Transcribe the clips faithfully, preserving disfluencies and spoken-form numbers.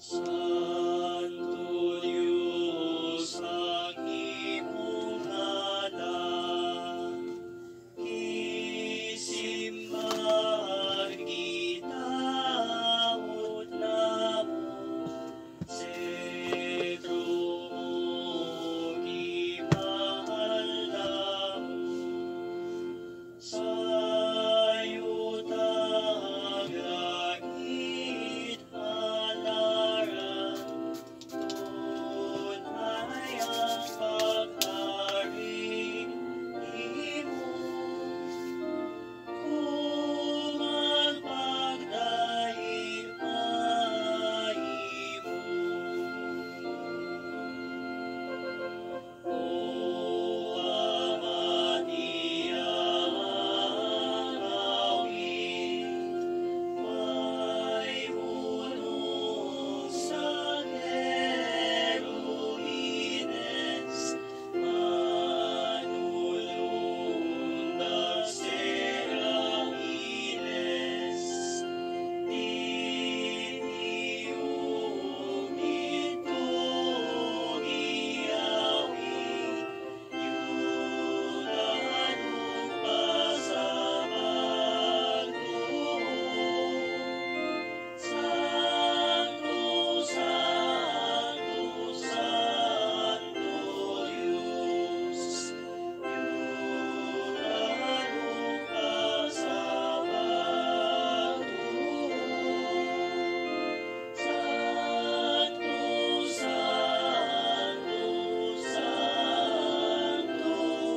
Santo Diyos ang imong ngalan, isimbahan kita ut namo, sentro mo gimahal namo, sayo tag langit halaran, tunay ang paghari imo, kumang pagdahig maimo. O Ama Diya awit, may hulog sa Querubines, manulong ng serafines, tiniyong itong iawit, yulanong pasabag doon. Santo, Santo, Santo Diyos, yulanong pasabag doon. Santo, Santo, Santo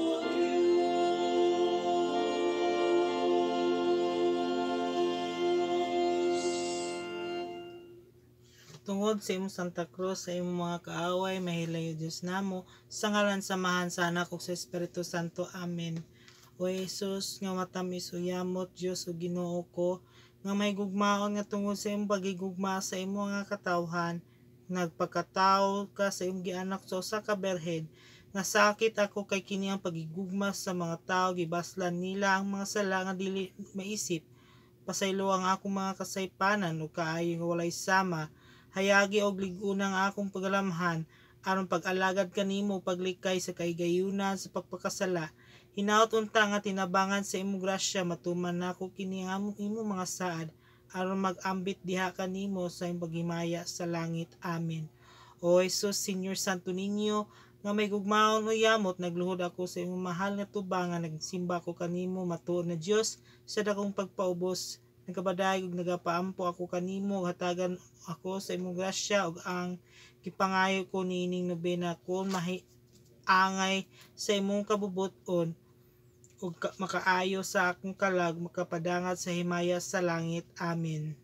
Diyos. Tungod sa imong Santa Cruz, sa imong mga kaaway, mahilayo Diyos namo, sa ngalan samahan sa anak ug sa Espiritu Santo. Amen. O Jesus, nga matamis uyamot, Diyos o Ginoo ko, nga may gugmaon nga tungod sa imong pagigugma sa imong nga katawhan, nagpakatao ka sa imong gianak sa usa ka berhen, nga sakit ako kay kini ang pagigugma sa mga tao, gibaslan nila ang mga sala nga dili maisip, pasaylo ang akong mga kasaypanan o kaayo nga walay sama, hayagi og lig-una nga akong pagalamhan aron pag-alagad kanimo paglikay sa kaigayunan sa pagpakasala. Hinaot unta nga tinabangan sa imong grasya matuman nako kini ang imong mga saad aron mag-ambit diha kanimo sa imong paghimaya sa langit. Amen. O Jesus, Senior Santo Niño, nga may gugmaon o yamot, nagluhod ako sa imong mahal nga tubangan, nagsimba ko kanimo matuod na Dios sa dakong pagpaubos, nagkabadayog ug nagapaampo ako kanimo, hatagan ako sa imong grasya ug ang gipangayo ko niining nobena kon mahi angay sa imong kabubuton ug makaayo sa akong kalag, makapadangat sa himaya sa langit. Amen.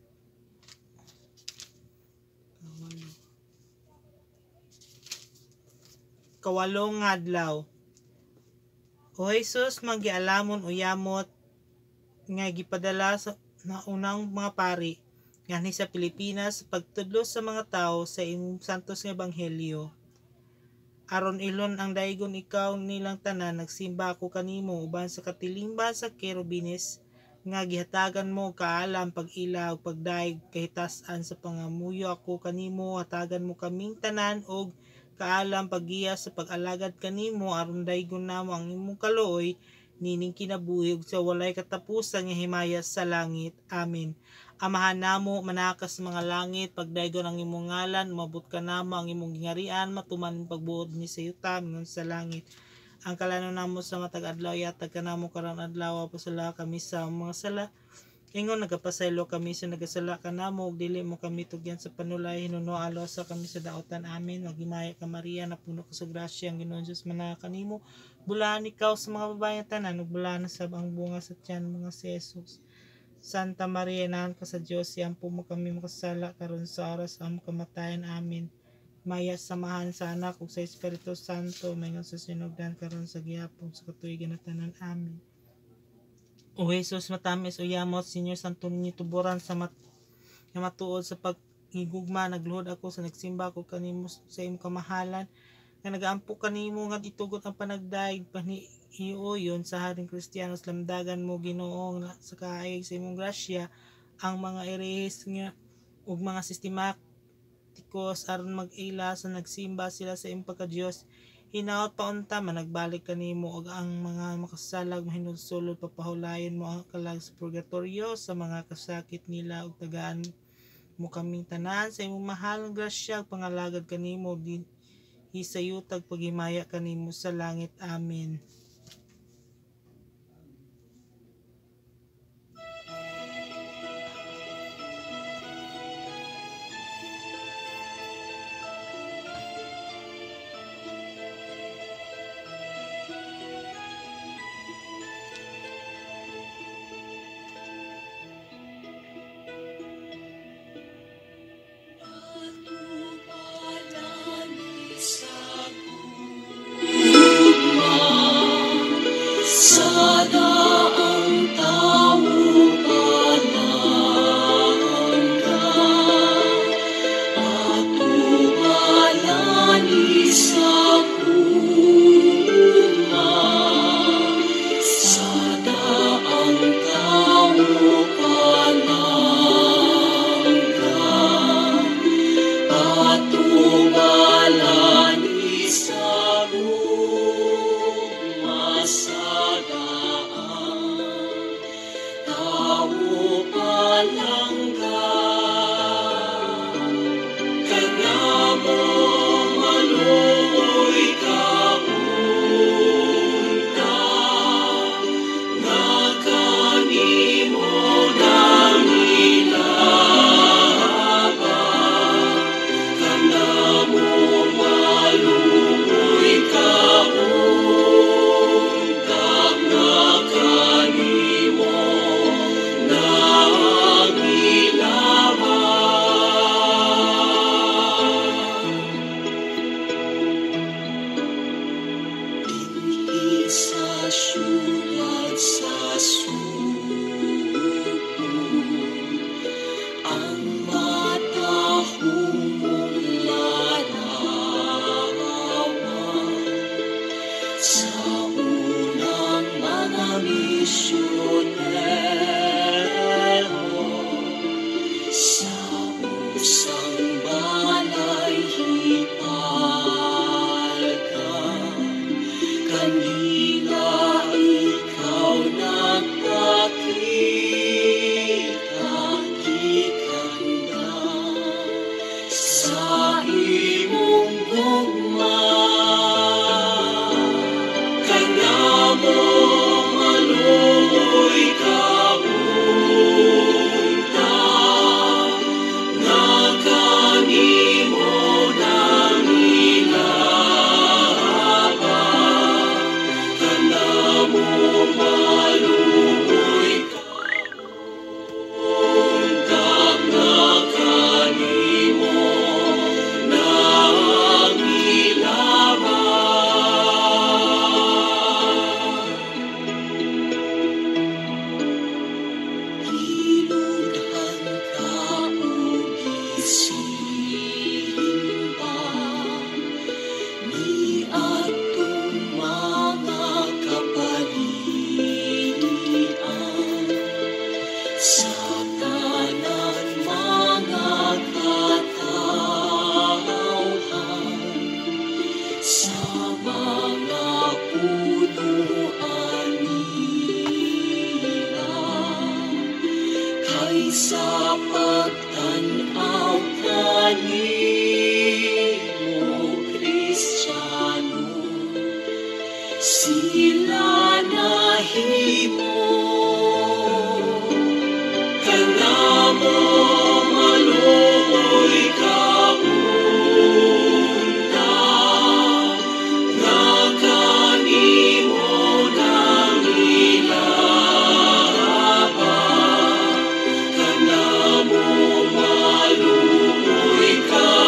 Kawalong nga adlaw. O Jesus, magialamon uyamot nga gipadala sa na unang mga pari ngani sa Pilipinas pagtudlo sa mga tao sa imong santos nga ebanghelyo. Aron ilon ang daygon ikaw nilang tanan, nagsimba ako kanimo uban sa katilingban sa Querubines nga gihatagan mo kaalam pag-ila ug pagdaig kahitas-an sa pangamuyo ako kanimo, hatagan mo kaming tanan og kaalam paggiya sa pag-alagad kanimo aron daygon namo ang imong kaluoy nining kinabuhi ug sa walay katapusan nga himaya sa langit. Amen. Amahan namo manakas mga langit, pagdaygon ang imong ngalan, mabot ka namo ang imong gingarian, matuman pagbuod ni sa yuta mingon sa langit. Ang kalanon namo sa matag adlaw yatag kanamo karon adlaw, pasala kami sa mga sala. Ingon nagapasaylo kami sa nagasala kanamo ug dili mo kami tugyan sa panulay, hinuno alosa kami sa daotan. Amen. Magimaya ka Maria, napuno ka sa grasya, ang Ginoong Diyos manaka kanimo. Bulaan ikaw sa mga babae tanan ug bulaan sa ang bunga sa tiyan mga si Jesus. Santa Maria, inahan ka sa Diyos, siampo mo kami makasala karon sa oras sa among kamatayan. Amen. Maya samahan sa anak ug sa Espiritu Santo, mayong sa sinugdan karon sa gihapon sa katuigan na tanan. Amen. O Jesus, matamis uyamot, Senior Santo Niño, tuburan sa mat nga matuod sa pagigugma, nagluhod ako sa nagsimba ko kanimo sa imong kamahalan, nga nagaampo kanimo nga itugot ang panagdaig panihiuyon sa Haring Kristiyanos, lamdagan mo Ginoo nga sa kaayig sa imong grasya ang mga erehis nga ug mga sistema Leviticus aron mag-ila sa nagsimba sila sa iyang pagka-Dios. Hinaot paunta man nagbalik kanimo og ang mga makasalag mahinulsulod papahulayon mo ang kalag sa purgatorio sa mga kasakit nila ug tagaan mo kaming tanan sa imong mahal nga grasya ug pangalagad kanimo din hisayutag paghimaya kanimo sa langit. Amen. Sada ang tao palangga, patubalani sa kuma. Sada ang tao palangga, patubalani sa kuma. Sadaan tao palangga, kanamo maluoy kaunta, nga kanimo nangilaban, kanamo maluoy kaunta, nga kanimo dinhi sa syudad sa sulod, ang matahong larawan sa unang mga misyonero sa usang balay hipalkan. Kanila ikaw nagpakita, ikanda sa imong gugma. Kanamo maluoy kaunta, nga kanimo nangilaban, kanamo maluoy kaunta, nga kanimo nangilaban. Hiludhan ka o gisimba, ni atong mga kapalian, sa tanan mga katawhan, sa mga punuan nila, kaysa pagtanaw kanimo Kristiyano, sila nahimo. Kanamo maluoy kaunta, nga kanimo nangilaban, kanamo maluoy kaunta.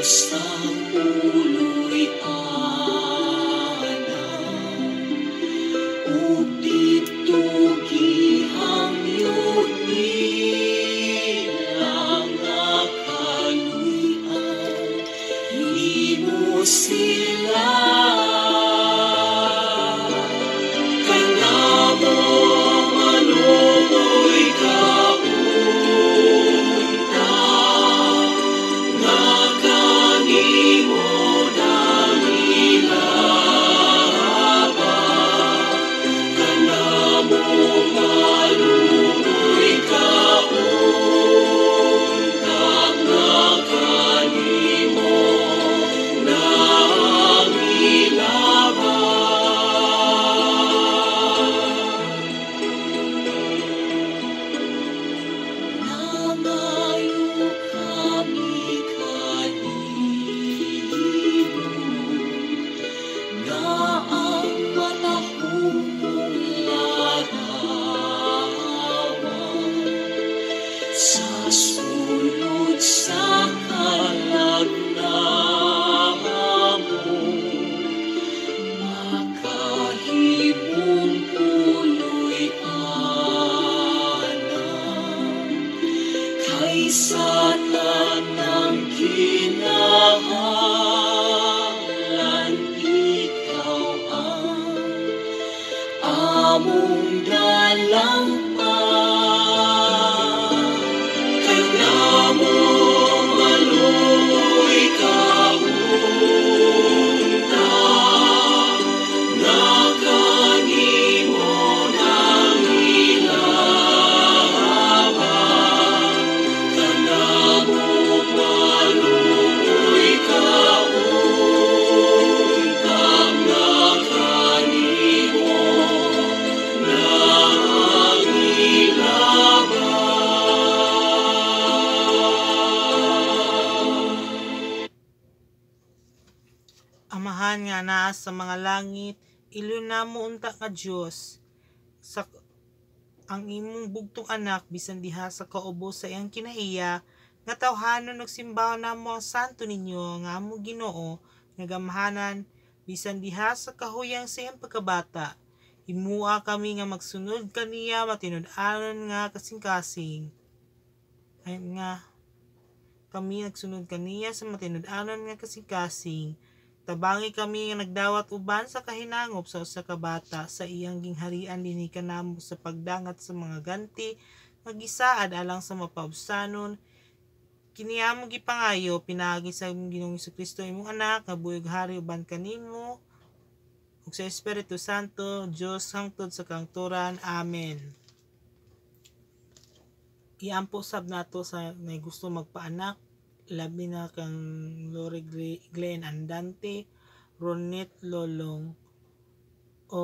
sa ulo'y anang, ug dito gihangyon nilang nakaluyan, himo sila kanamo malungoy kauna, nga kanimo nangilabang, kanamo malungoy kauna, nga kanimo namayo kami kanimo, nga ang matahong larawan, sa sulod sa kalagnahan mo, makahimong ulo'y anang, kaysa tanang kinahanglan, ikaw ang among dalampag, kanamo malungoy kauna, nga kanimo nangilabang, kanamo malungoy kauna, nga kanimo nangilabang. Amahan nga naa sa mga langit, ilun namo unta ka Dios, sa ang imong bugtong anak bisan diha sa kaubo sa iyang kinaiya, nga tawhanon nagsimbahan namo ang santo ninyo nga amo Ginoo, nga gamhanan bisan diha sa kahuyang sa iyang pagkabata. Himua kami nga magsunod kaniya matinud-anon nga kasing-kasing. Ay nga kami nagsunod kaniya sa matinud-anon nga kasing-kasing. Tabangi kami nga nagdawat uban sa kahinangop sa usa ka bata sa iyang gingharian dinhi kanamo sa pagdangat sa mga ganti nga gisaad alang sa mapaubsanon. Kiniamo gipangayo pinaagi sa Ginoong Jesucristo imong anak nga buhig hari uban kanimo ug sa Espiritu Santo Dios hangtod sa kangturan. Amen. Iampo sab nato sa may gusto magpaanak, labi na kang Lori Glenn Andante, Ronit Lolong, o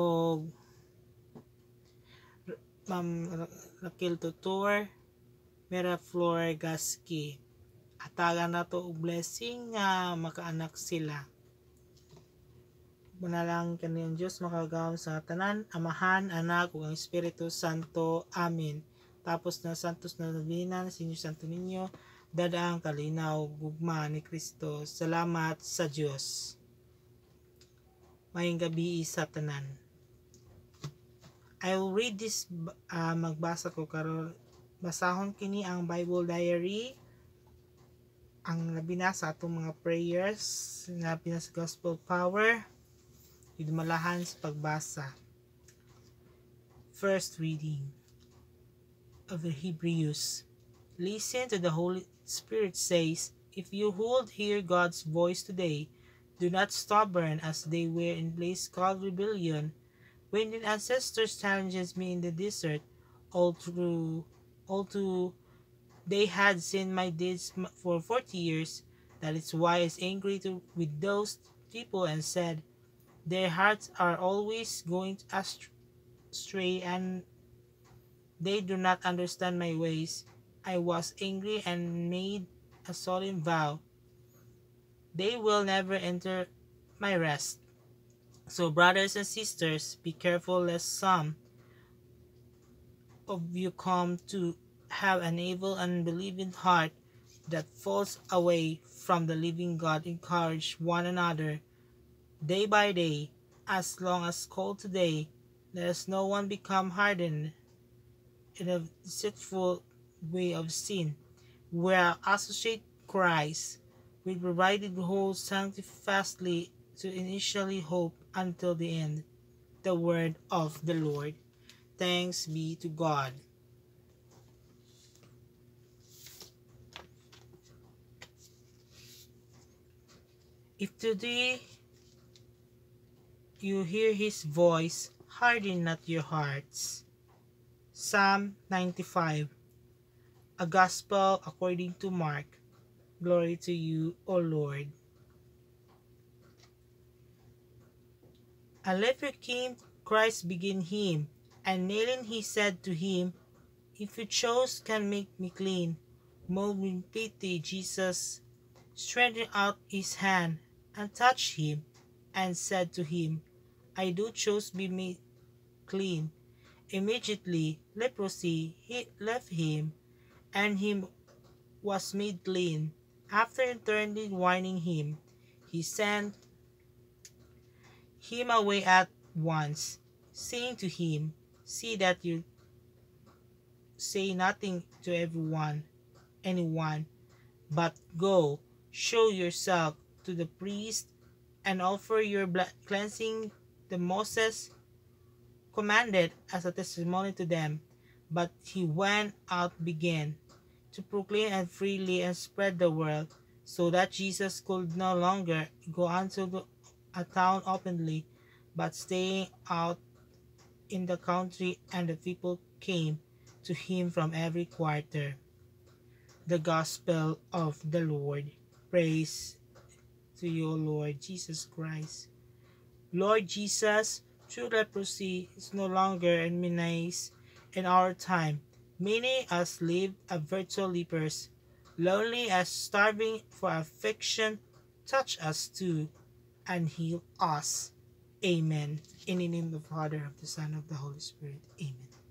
Ma'am Raquel Tutor, Mera Flor Gaski. Atagan na to og blessing nga makaanak sila. Manalang kaniyang Diyos makagawon sa tanan, Amahan, Anak, ug ang Espiritu Santo. Amen. Tapos na santos na nabinan, Sinyo Santo Ninyo, dadaang kalinaw, gugma ni Kristo. Salamat sa Diyos. Maying gabi sa tanan. I will read this, uh, magbasa ko karon. Basahon kini ang Bible Diary. Ang labina sa atong mga prayers, na sa Gospel Power, idumalahan sa pagbasa. First reading of the Hebrews. Listen to the Holy Spirit says, if you would hear God's voice today, do not stubborn as they were in place called rebellion, when your ancestors challenges me in the desert, all through, all to they had seen my deeds for forty years. That is why I was angry to, with those people and said, their hearts are always going astray and they do not understand my ways. I was angry and made a solemn vow. They will never enter my rest. So brothers and sisters, be careful lest some of you come to have an evil and unbelieving heart that falls away from the living God encourage one another day by day, as long as called today. Let us no one become hardened in a deceitful way of sin, where associate Christ, we provided hold sanctifastly to initially hope until the end. The word of the Lord. Thanks be to God. If today you hear his voice, harden not your hearts. Psalm ninety-five. A Gospel according to Mark. Glory to you, O Lord. A leper came, Christ began him, and kneeling he said to him, If you chose, can make me clean. Moved with pity, Jesus stretched out his hand and touched him, and said to him, I do choose be made clean. Immediately leprosy he left him, and he was made clean. After internally warning him, he sent him away at once, saying to him, See that you say nothing to everyone, anyone, but go, show yourself to the priest, and offer your blood cleansing the Moses commanded as a testimony to them. But he went out began to proclaim and freely and spread the word, so that Jesus could no longer go unto the, a town openly, but staying out in the country, and the people came to him from every quarter. The Gospel of the Lord. Praise to you, Lord Jesus Christ. Lord Jesus, true leprosy is no longer a menace in our time. Many us live as virtual lepers, lonely as starving for affection. Touch us too and heal us. Amen. In the name of the Father, of the Son, of the Holy Spirit. Amen.